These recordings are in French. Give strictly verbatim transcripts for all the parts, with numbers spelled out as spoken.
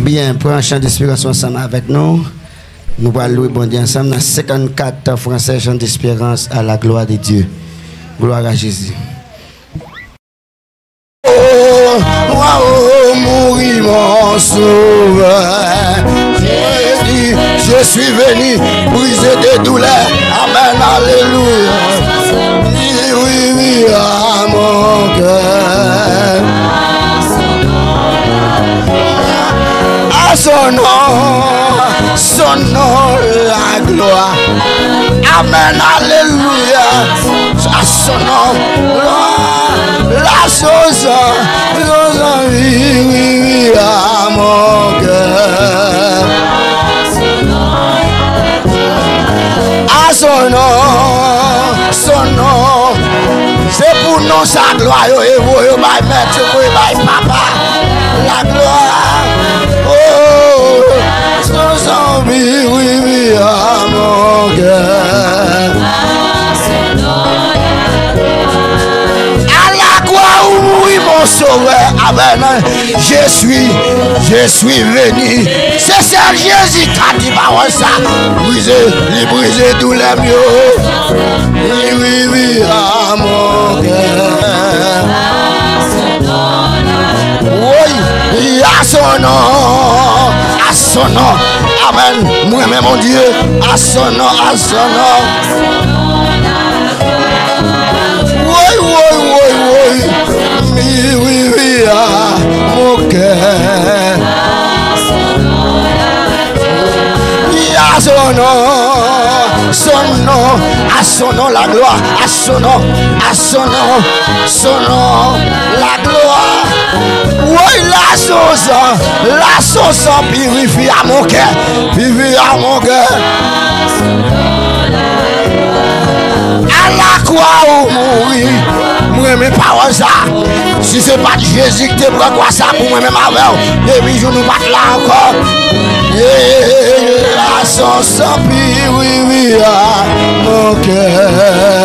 Bien, pour un chant d'espérance ensemble avec nous, nous allons louer bon Dieu ensemble dans cinquante-quatre français chant d'espérance à la gloire de Dieu. Gloire à Jésus. Oh, oh, mourir mon sauveur. Jésus, je suis venu briser des douleurs. Amen, alléluia. Oui, oui, oui, à mon cœur. À son nom, son nom, la gloire. Amen, alléluia. À son nom, la chose, oui, oui, oui, à mon cœur. À son nom, son nom, c'est pour nous sa gloire, et vous, et ma maître, et ma papa, la gloire. Oh, son sang, oui, oui, oui, à mon cœur. Mon sauveur, amen. Je suis, je suis venu. C'est ça Jésus qui a dit, bah ouais, ça. Briser, les briser tous les mieux. Oui, oui, oui, à mon cœur. Oui, à son nom, à son nom. Amen. Moi-même, mon Dieu, à son nom, à son nom. Oui, oui, oui, oui. Oui, oui, oui, à mon cœur. À son nom, son nom, à son nom la gloire, à son nom, à son nom, son nom, la gloire. Oui, la sauce, la sauce purifie à mon cœur, purifie à mon cœur. À la croix où mourir. Moi mes paroles ça. Si c'est pas Jésus qui te prend quoi ça pour moi-même avec. Depuis je nous batte là encore. Et la sauce oui oui à mon cœur.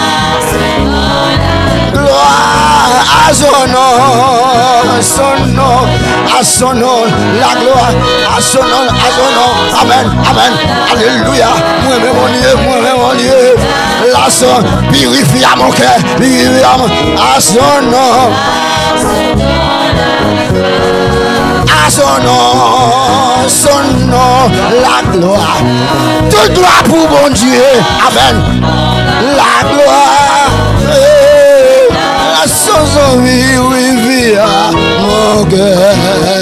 Gloire à son nom, son nom, à son nom, la gloire, à son nom, à son nom. Amen, amen, alléluia. Moi-même mon Dieu, moi-même mon Dieu. La son purifie à mon cœur, purifie à mon, à son nom. À son nom, son nom, la gloire. Tout gloire pour mon Dieu, amen. La gloire. La sauce, oui, oui, oui, à mon cœur.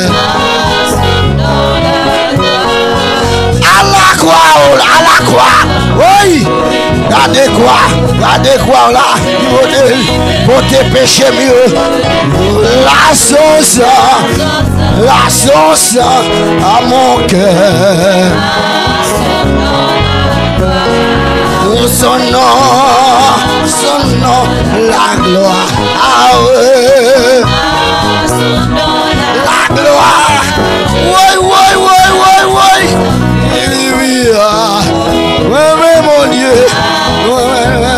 À la croix, à la croix, oui. Gardez quoi, gardez quoi là, pour tes péchés mieux. La sauce, la sauce à mon cœur. Son nom, son nom, la gloire. Ah ouais. La gloire. Oui, oui, oui, oui, oui. Oui, oui, ah. Oui, oui, mon Dieu. Oui, oui, oui.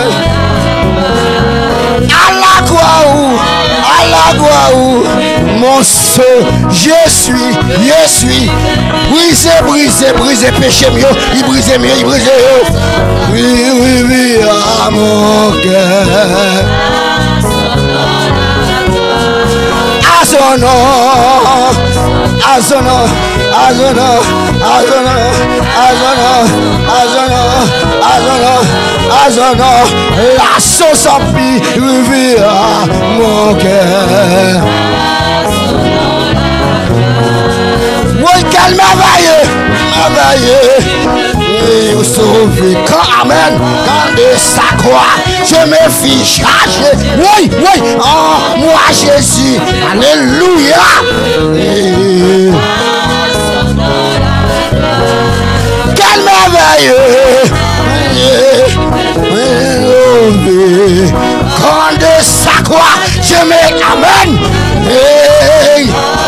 À la croix où, à la croix où, mon saut, je suis, je suis. Brisé, brisé, brisé, péché mieux, il brise mieux, il brise mieux. Oui, oui, oui, à mon cœur. À son nom, à son nom, à son nom, à son nom, à son nom, à son nom, à son nom, à son nom, la sauce en pis, oui, oui, à mon cœur. Oui, quel merveilleux, merveilleux. Et vous sauvez quand, amen, quand de sa croix, je me fis charger. Oui, oui, oh, moi Jésus, alléluia. Et quel merveilleux. Quand de sa croix, je me, amen. Hey.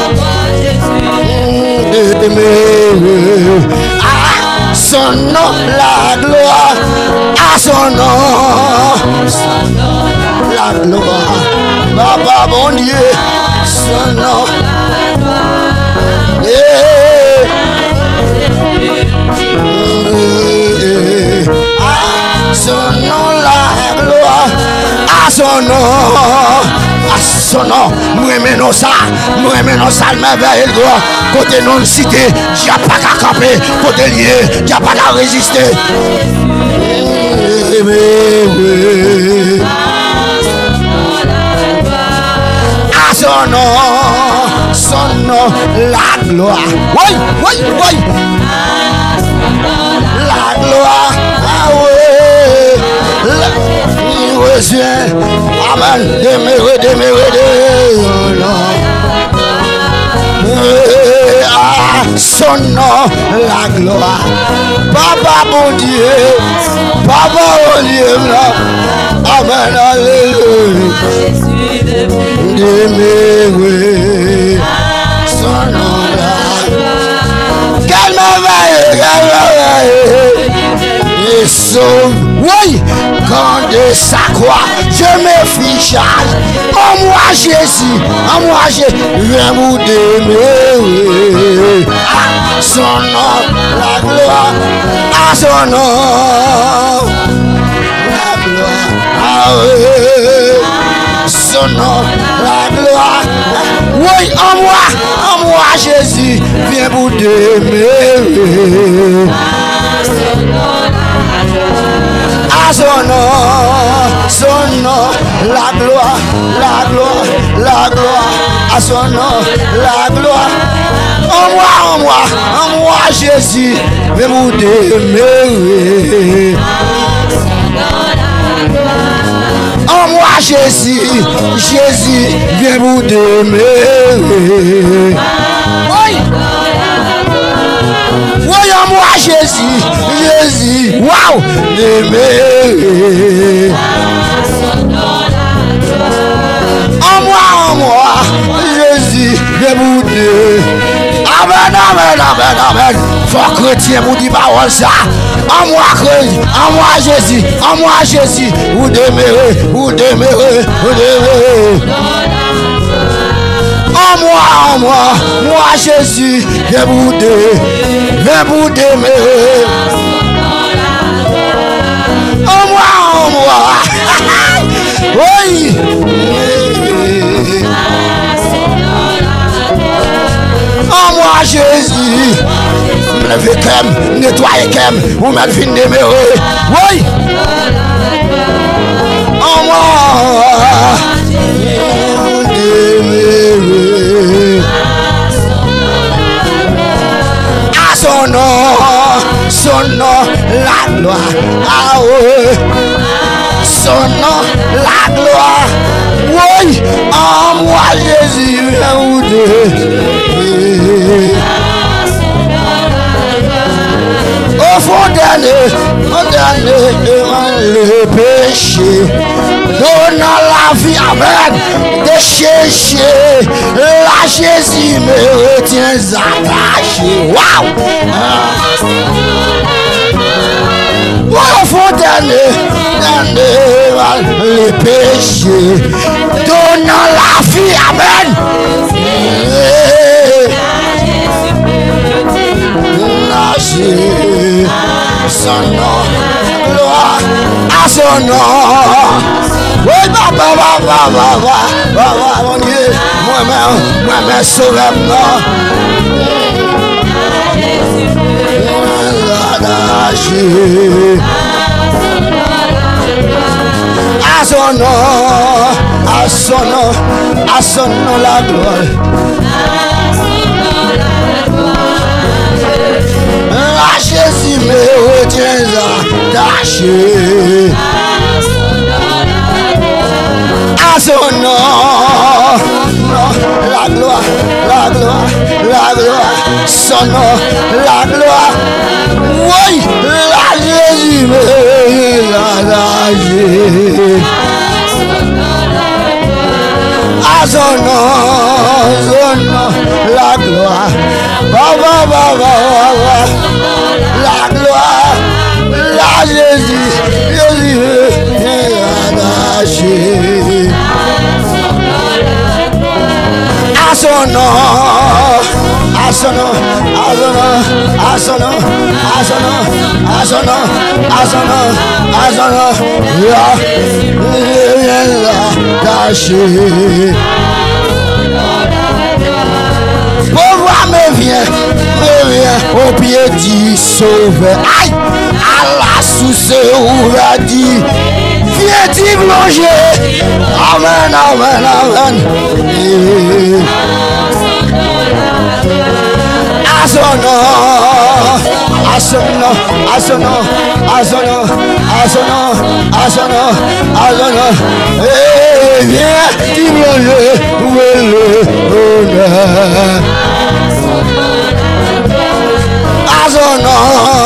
À son nom la gloire, à son nom la gloire, Papa mon Dieu, son nom. Yeah. son nom, à son nom, nous aimons ça, nous aimons ça, le merveilleux droit, côté non cité, il n'y a pas qu'à camper, côté lié, il n'y a pas qu'à résister. À son nom, son nom, la gloire. Oui, oui, oui. La gloire, ah oui. Amen. Demeure, demeure, demeure. Ah, son nom, la gloire. Papa, bon Dieu. Papa, bon Dieu. Amen. Alléluia. Demeure. Son nom, la gloire. Quelle merveille, quelle merveille. Et sauve. Oui, quand de sa croix, je me fichage. En moi Jésus, en moi Jésus, viens vous demeurer. À son nom, la gloire, à son nom, la gloire, ah oui, son nom, la gloire. Oui, en moi, en moi Jésus, viens vous demeurer. À son nom, son nom, la gloire, la gloire, la gloire, à son nom, la gloire. En moi, en moi, en moi, Jésus, viens vous demeurer. En moi, Jésus, Jésus, viens vous demeurer. Oui. Oui, en moi, Jésus, Jésus, waouh, demeure. En moi, en moi, Jésus, debout de. Amen, amen, amen, amen. Faut chrétien vous dit parole ça. En moi, en moi, Jésus, en moi, Jésus, vous demeurez, vous demeurez, vous demeurez. En moi, en moi, moi Jésus, viens vous de, viens vous demeurer. En moi, en moi, oui. En moi Jésus, levez comme, nettoyez comme, vous m'avez fini de demeurer. Oui. En moi. À son nom, son nom, la gloire. Ah oui, son nom, la gloire. Oui, en moi Jésus, viens vous deux. Au fond dernier, au dernier, devant le péché. Donnant la vie, amen, de chercher, la Jésus me retient attaché. Waouh! Au fond dernier, dernier, le péché. Donnant la vie, amen. La Jésus, son nom, gloire à son nom. Oui, papa, papa, papa, papa, mon Dieu, moi-même, moi-même, sauve-moi. À son nom, à son nom, à son nom, la gloire. La Jésus me retient attaché. À son nom, la gloire, la gloire, la gloire, son nom, la gloire. Oui, la Jésus me attaché. À son nom, son nom, la gloire. Baba, baba, baba, la gloire, la Jésus, Jésus est attaché. À son nom, à asono, asono, asono, asono, asono, asono, asono, ya, ya, caché. Pauvre me vient, me vient au pied du sauveur. Aïe, Allah sous ce ouvert dit, viens t'y plonger. Amen, amen, amen. Asono, asono, asono, asono, asono, asono, asono. Eh, viens t'y plonger. Asono,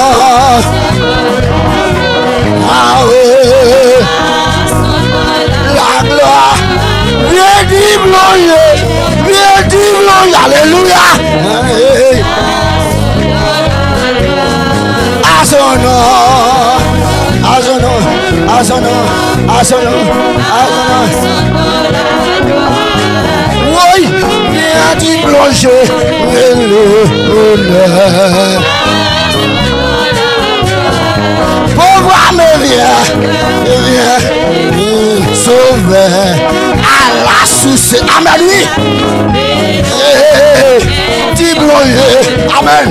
ah oui, la gloire, viens t'y plonger, viens t'y plonger, alléluia. Asono, asono, asono, asono, asono. Oui, viens t'y plonger, pauvre me vient, vient, sauver à la source. Amen, oui. T'y plonger, amen.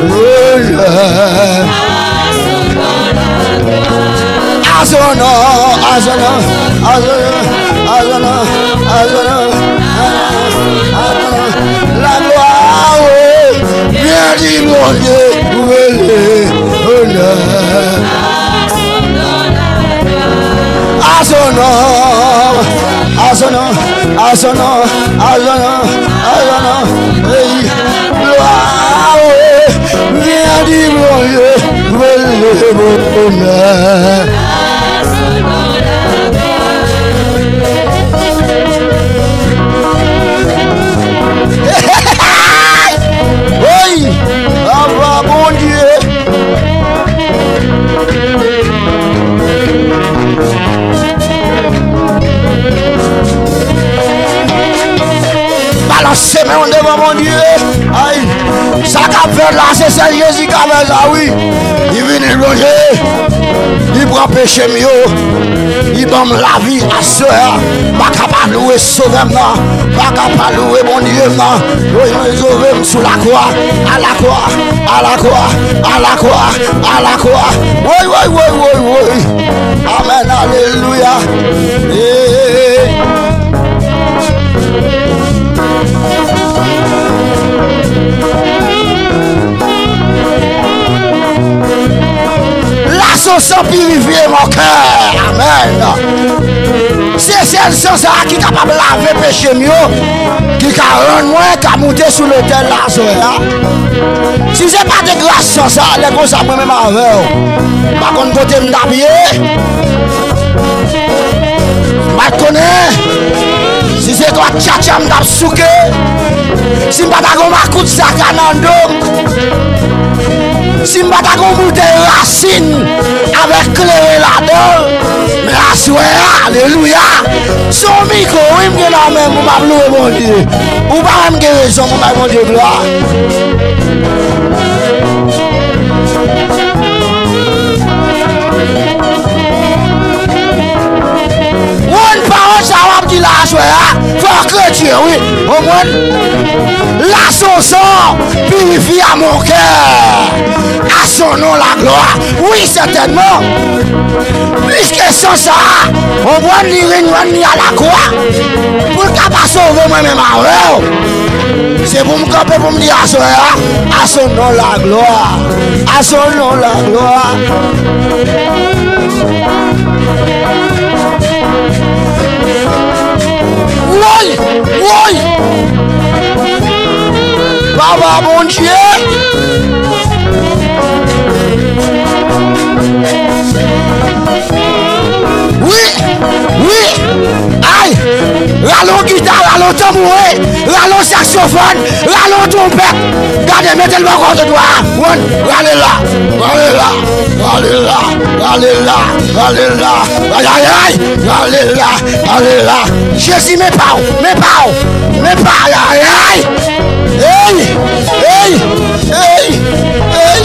Asono, asono, asono, asono, asono, asono, la gloire, viens d'y plonger, asono, asono, asono, asono, asono, gloire, viens d'y plonger, oui, papa bon Dieu. Balancez mes devant mon Dieu. Aïe, ça qu'a fait là, c'est ça Jésus qui a fait ça, oui. Il vient loger, il prend péché mieux, il donne la vie à soeur, pas capable de louer sauver moi, pas capable de louer mon Dieu moi, il me sauve sous la croix, à la croix, à la croix, à la croix, à la croix. Oui, oui, oui, oui, oui. Amen, alléluia. Et... la sauce purifier mon cœur. Amen. C'est celle sauce qui est capable de laver péché mieux, qui est rendre moins qu'à monter sur l'autel là. Si ce n'est pas de grâce sans ça, les gros ça moi-même avec. Par contre, côté m'habiller, je connais. Si c'est toi tchatcha m'dap souke, si m'bata gon ma coup de sac à nando, si m'bata gon bouteille racine avec clé là-dedans, mais à soir, alléluia, son micro, oui m'gen la même, ou m'a loué mon Dieu, ou pas même guérison, mon Dieu gloire. Une parole, ça va dire la joie, faut chrétien, oui, au moins, la sauce purifie à mon cœur, à son nom la gloire, oui, certainement, puisque sans ça, on voit ni rien ni à la croix, pour ne pas sauver moi-même à eux, c'est pour me camper, pour me dire à son, à son nom la gloire, à son nom la gloire. Oui, oui. Papa, mon Dieu. Oui, oui. Aïe. Rallons guitare, rallons tambourin, rallons saxophone, rallons trompette. Gardez, mettez le bâton de doigt. Rallez là, rallez là, rallez là, rallez là, rallez là. Aïe, aïe, aïe. Rallez là, rallez là. Jésus, mes parents, mes parents, mes parents, aïe, aïe. Hey, hey, Hey, hey, hey.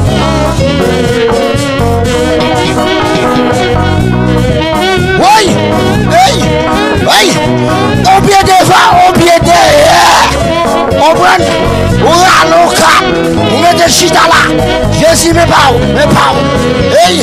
Oui, hey, hey. On pied devant, on pied derrière. On prend, on râle au cap. On met des chita là. Jésus, mais pas, mais pas. Hey.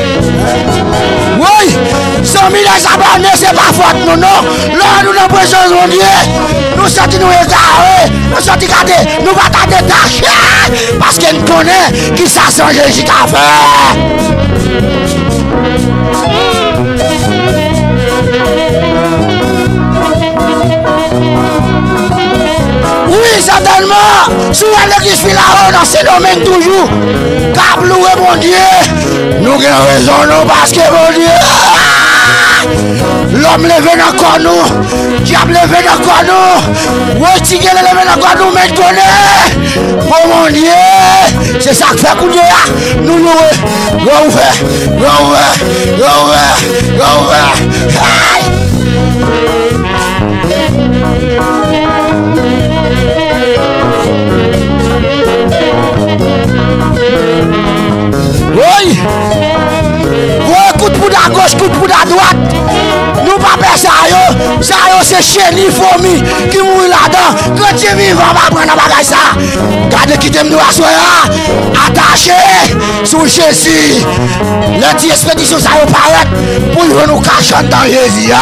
Oui, cent mille abonnés, c'est pas faute, non, non. Là, nous avons besoin de Dieu. Nous sommes nous égarés, nous sommes gardés, nous ne pas détacher. Parce qu'on connaît qui ça sent Jésus qu'a fait. Oui, certainement. Sous l'église Philao, dans ce domaine toujours. Car louer mon Dieu. Nous avons raison, nous, parce que mon Dieu. L'homme levé dans corps nous, diable levé dans corps nous, oui, tigre levé dans corps nous, mais connaît, oh mon Dieu, c'est ça que fait couler là, nous louer, nous ouvert, nous ouvert, nous ouvert, nous ouvert, aïe. Oui, oui, coup de poudre à gauche, coup de poudre à droite. Nous pas faire ça, yo. Ça, yo, c'est chenille, fourmi qui mourit là-dedans. Quand tu es vivant, on va prendre un bagage ça. Gardez qui t'aime nous assoyer, attaché sous Jésus. Le petit expédition, ça va paraître pour nous cacher dans Jésus.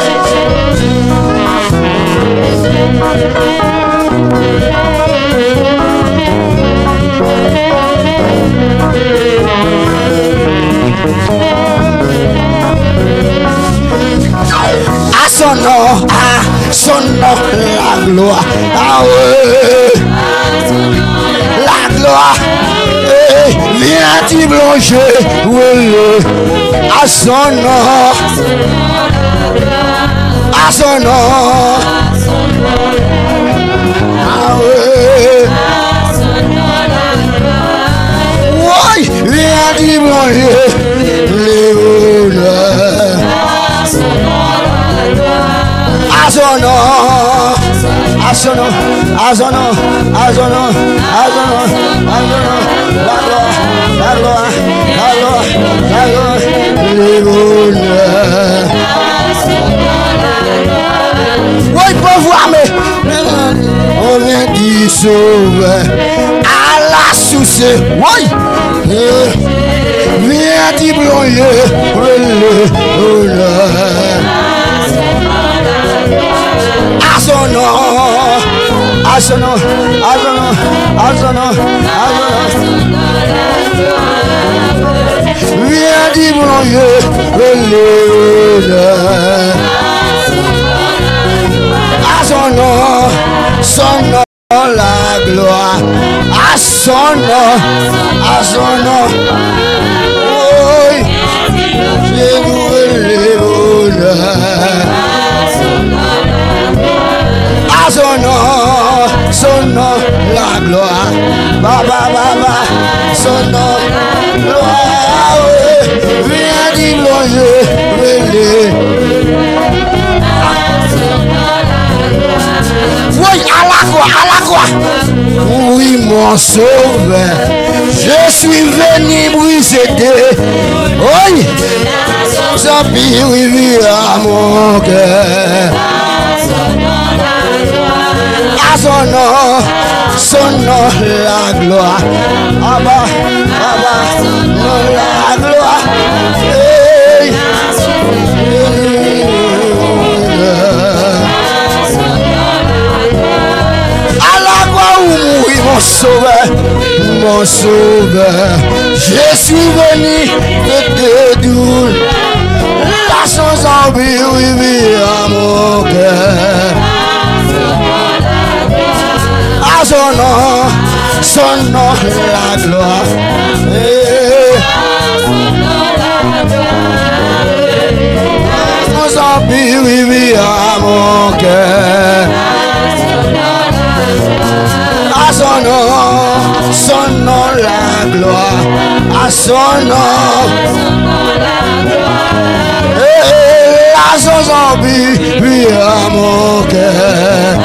À son nom, à son nom, la gloire, ah ouais, la gloire, eh, viens t'y blancher, oui, à son nom, à son nom, ah ouais, oui, viens t'y blancher, les honneurs. À son nom, à son nom, à son nom, à son nom, à son nom, à son nom, la gloire, la gloire, la gloire, la gloire, les honneurs. Oui, pauvre, mais on vient d'y sauver à la source. Oui, viens d'y plonger, les honneurs. À son nom, à son nom, à son nom, à son nom, à son nom. Viens d'y plonger, l'honneur. À son nom, son nom, la gloire. À son nom, à son nom. Oui, j'ai loué l'honneur. À son nom, son nom, la gloire. Baba, baba, son nom, gloire. Viens d'y plonger, venez. Oui, à la croix, à la croix. Oui, mon sauveur, je suis venu briser tes. Oui, sans pire, oui, à mon cœur. À son nom, son nom, la gloire. Abba, Abba, son nom, la gloire. Hey. À la croix où mourit mon sauveur, mon sauveur, je suis venu de te doule. La sans envie, oui, oui, à mon cœur. À son nom, son nom, la gloire. Hey. Sans envie, oui, oui, à mon cœur. À son nom, son nom, la gloire. À son nom, hey. La sauce en vie à mon cœur.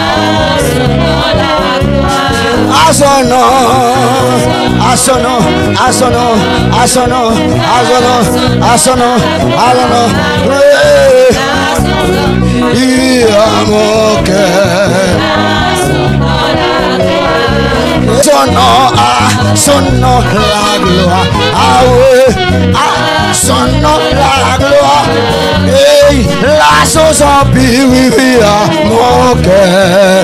À son nom, à son nom, à son nom, à son nom, à son nom, à son nom, à son nom, oui, à mon cœur. Son nom, à son nom, la gloire, ah oui, à son nom, la gloire, et la sauce en pire, oui, oui, à mon cœur.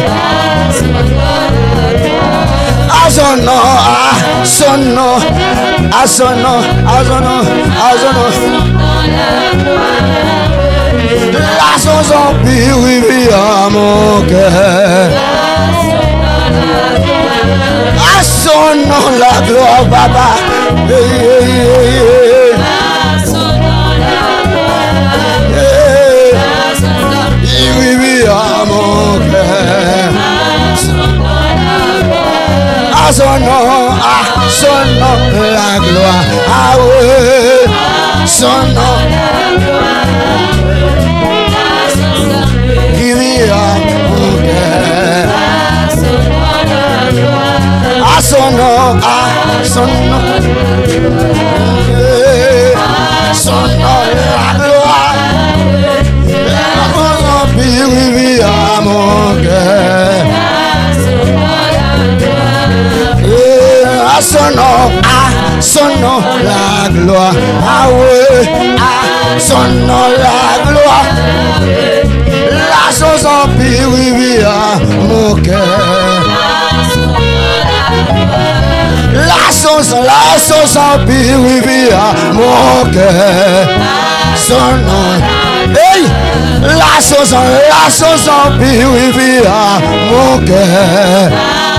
À son nom, à son nom, à son nom, à son nom, à son nom. La sauce en pire, oui, oui, à mon cœur. À son nom, la gloire, papa. Yeah, yeah, yeah. Yeah. Oui, oui, à mon cœur. À son nom, à son nom, la gloire, ah oui, son nom, qui vit à mon cœur. À son nom, à son nom, son nom, la gloire, qui vit à mon cœur. À son nom, à son nom, la gloire, ah oui, à son nom, la gloire, la sauce en pire, oui, oui, à mon cœur. La sauce, la sauce en pire, oui, oui, à mon cœur. Son nom, hey, la sauce, la sauce en pire, oui, oui, à mon cœur.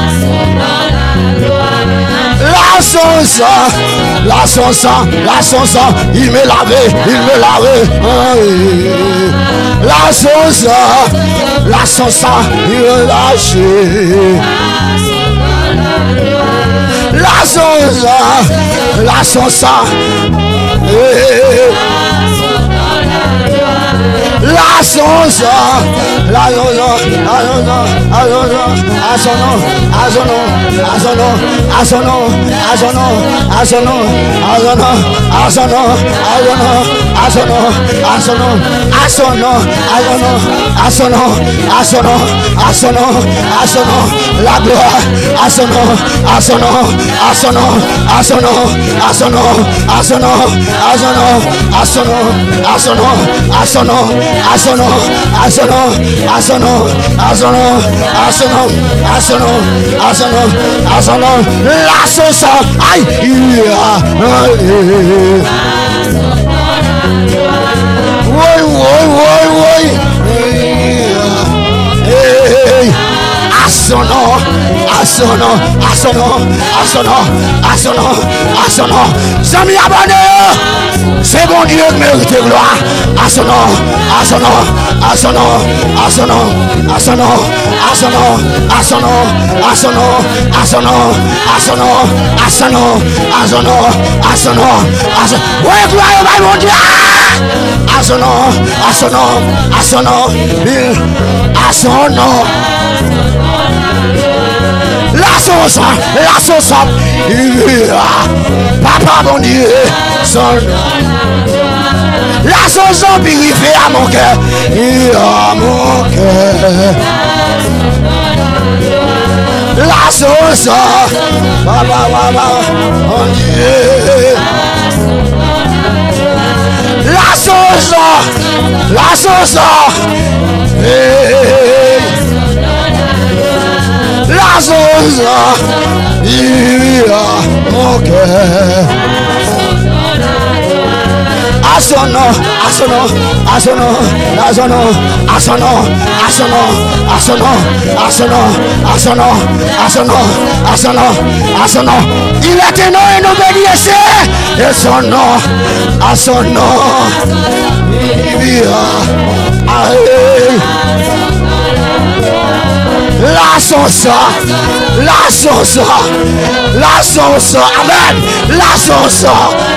La sauce, la sauce, la sauce, il me lavait, il me lavait. La sauce, la sauce, il me lâchait. La sauce, la sauce, la sauce, la la gloire, à son nom, à son nom, à son nom, à son nom, à son nom, à son nom, à son nom, à son nom, à son nom, à son nom, à son nom, à son nom, à son nom, à son nom, à son nom, à son nom, à son nom, à son nom, la sauce, aïe, oui, oui, oui, oui. À son nom, à son nom, à son nom, à son nom, à son nom, à son nom. Zami abonnés, c'est bon Dieu qui mérite gloire. À son nom, à son nom, à son nom, à son nom, à son nom, à son nom, à son nom, à son nom, à son nom, à son nom, à son nom, à son nom, à son nom, à son nom. Oui, gloire, mon Dieu. À son nom, à son nom, à son nom, à son nom. La sauce, la sauce, papa mon Dieu, son la sauce purifiée à mon cœur, à mon cœur. La sauce, papa, papa, mon Dieu. La sauce, la sauce, hey. La sauce, il a mon cœur. À son nom, à son nom, à son nom, à son nom, à son nom, à son nom, à son nom, à son nom, à son nom, à son nom, à son nom, à son nom. Il est un nom et nous bénissons. Et son nom, à son nom, il a. La sauce, la sauce, la sauce, amen, la sauce,